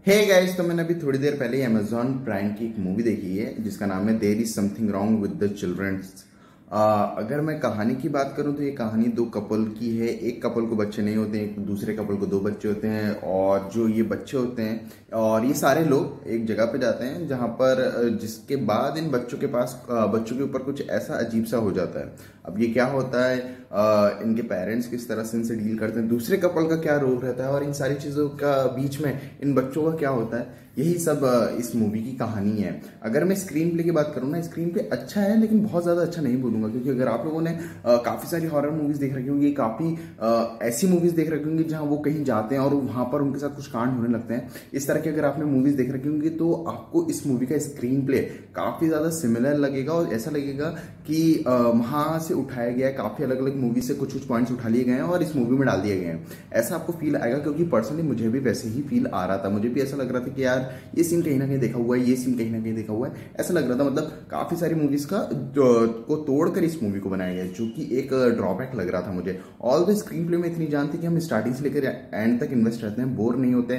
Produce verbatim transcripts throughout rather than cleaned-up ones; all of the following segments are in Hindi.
हे hey गाइस, तो मैंने अभी थोड़ी देर पहले अमेजॉन प्राइम की एक मूवी देखी है जिसका नाम है there is something wrong with the childrens. अगर मैं कहानी की बात करूं तो ये कहानी दो कपल की है। एक कपल को बच्चे नहीं होते हैं, एक दूसरे कपल को दो बच्चे होते हैं। और जो ये बच्चे होते हैं और ये सारे लोग एक जगह पे जाते हैं जहां पर जिसके बाद इन बच्चों के पास बच्चों के ऊपर कुछ ऐसा अजीब सा हो जाता है। अब ये क्या होता है, आ, इनके पेरेंट्स किस तरह से इनसे डील करते हैं, दूसरे कपल का क्या रोल रहता है और इन सारी चीजों का बीच में इन बच्चों का क्या होता है, यही सब इस मूवी की कहानी है। अगर मैं स्क्रीन प्ले की बात करूँ ना, स्क्रीन प्ले अच्छा है लेकिन बहुत ज्यादा अच्छा नहीं बोलूंगा, क्योंकि अगर आप लोगों ने आ, काफी सारी हॉरर मूवीज देख रखी होंगी, काफी आ, ऐसी मूवीज देख रखी होंगी जहां वो कहीं जाते हैं और वहां पर उनके साथ कुछ कांड होने लगते हैं, इस तरह की अगर आपने मूवीज देख रखी होंगी तो आपको इस मूवी का स्क्रीन प्ले काफी ज्यादा सिमिलर लगेगा और ऐसा लगेगा कि वहां से उठाया गया है, काफी अलग अलग मूवी से कुछ कुछ पॉइंट्स उठा लिए गए हैं और इस मूवी में डाल दिए गए हैं। ऐसा आपको फील आएगा, क्योंकि पर्सनली मुझे भी वैसे ही फील आ रहा था। मुझे भी ऐसा लग रहा था कि यार ये सीन कहीं ना कहीं देखा हुआ है, ये सीन कहीं ना कहीं देखा हुआ है, ऐसा लग रहा था। मतलब काफी सारी मूवीज का को तोड़कर इस मूवी को बनाया गया है, जो कि एक ड्रॉबैक लग रहा था मुझे। ऑल द स्क्रीन प्ले में इतनी जान थी कि हम स्टार्टिंग से लेकर एंड तक इन्वेस्ट रहते हैं, बोर नहीं होते,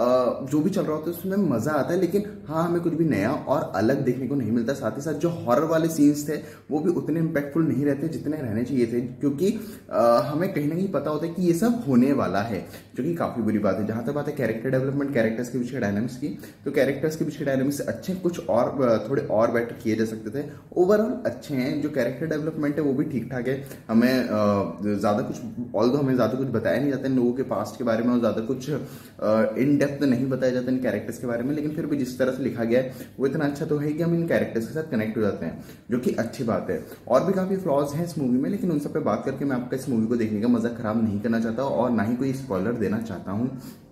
जो भी चल रहा होता है उसमें मजा आता है। लेकिन हाँ, हमें कुछ भी नया और अलग देखने को नहीं मिलता। साथ ही साथ जो हॉरर वाले सीन्स थे वो भी उतने इम्पैक्टफुल नहीं रहते जितने रहने चाहिए थे, क्योंकि आ, हमें कहीं ना कहीं पता होता है कि ये सब होने वाला है, जो कि काफी बुरी बात है। जहां तक बात है कैरेक्टर डेवलपमेंट, कैरेक्टर्स के पीछे डायनामिक्स की, तो कैरेक्टर्स के पीछे डायनामिक्स अच्छे, कुछ और थोड़े और बेटर किए जा सकते थे। ओवरऑल अच्छे हैं, जो कैरेक्टर डेवलपमेंट है वो भी ठीक ठाक है। हमें ज्यादा कुछ ऑल्दो हमें ज्यादा कुछ बताया नहीं जाता इन लोगों के पास्ट के बारे में और ज्यादा कुछ इन डेप्थ नहीं बताया जाता इन कैरेक्टर्स के बारे में, लेकिन फिर भी जिस तरह से लिखा गया है वो इतना अच्छा तो है कि हम इन कैरेक्टर्स के साथ कनेक्ट हो जाते हैं, जो कि अच्छी बात है। और भी काफी फ्लॉज हैं इस मूवी में, लेकिन उन सब पे बात करके मैं आपका इस मूवी को देखने का मजा खराब नहीं करना चाहता और ना ही कोई स्पॉइलर देना चाहता हूं।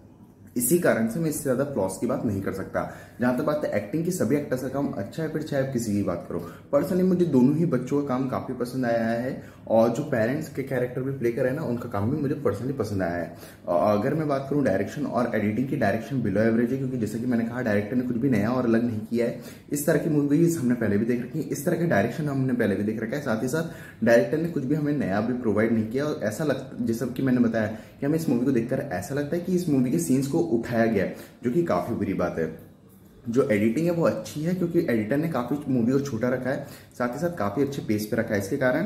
इसी कारण से मैं इससे ज्यादा फ्लॉस की बात नहीं कर सकता। जहां तक बात है एक्टिंग की, सभी एक्टर्स का काम अच्छा है, फिर चाहे आप किसी की बात करो। पर्सनली मुझे दोनों ही बच्चों का काम काफी पसंद आया है और जो पेरेंट्स के कैरेक्टर भी प्ले कर रहे हैं ना, उनका काम भी मुझे पर्सनली पसंद आया है। अगर मैं बात करूं डायरेक्शन और एडिटिंग की, डायरेक्शन बिलो एवरेज है, क्योंकि जैसे कि मैंने कहा डायरेक्टर ने कुछ भी नया और अलग नहीं किया है। इस तरह की मूवीज हमने पहले भी देख रखी है, इस तरह के डायरेक्शन हमने पहले भी देख रखा है। साथ ही साथ डायरेक्टर ने कुछ भी हमें नया भी प्रोवाइड नहीं किया और ऐसा लगता, जैसा कि मैंने बताया कि हमें इस मूवी को देखकर ऐसा लगता है कि इस मूवी के सीन्स को उठाया गया है, जो कि काफी बुरी बात है। जो एडिटिंग है वो अच्छी है, क्योंकि एडिटर ने काफी मूवी को छोटा रखा है, साथ ही साथ काफी अच्छे पेस पे रखा है। इसके कारण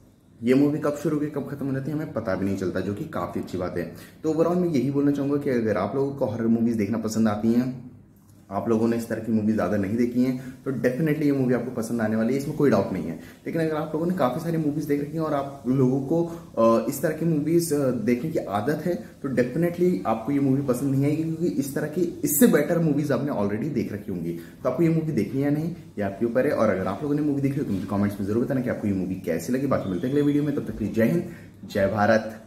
ये मूवी कब शुरू हुई कब खत्म हो जाती है हमें पता भी नहीं चलता, जो कि काफी अच्छी बात है। तो ओवरऑल मैं यही बोलना चाहूंगा कि अगर आप लोगों को हॉरर मूवीज देखना पसंद आती हैं, आप लोगों ने इस तरह की मूवी ज्यादा नहीं देखी हैं, तो डेफिनेटली ये मूवी आपको पसंद आने वाली है, इसमें कोई डाउट नहीं है। लेकिन अगर आप लोगों ने काफी सारी मूवीज देख रखी हैं और आप लोगों को इस तरह की मूवीज देखने की आदत है, तो डेफिनेटली आपको ये मूवी पसंद नहीं आएगी, क्योंकि इस तरह की इससे बेटर मूवीज आपने ऑलरेडी देख रखी होंगी। तो आपको ये मूवी देखनी है नहीं, ये आपके ऊपर है। और अगर आप लोगों ने मूवी देखी हो तो मुझे कॉमेंट्स में जरूर बताना कि आपको ये मूवी कैसी लगी। बाकी मिलते हैं अगले वीडियो में, तब तक के लिए जय हिंद, जय भारत।